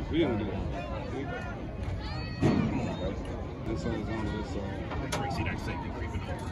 We didn't do that. This side is on this side. See that safety creeping up.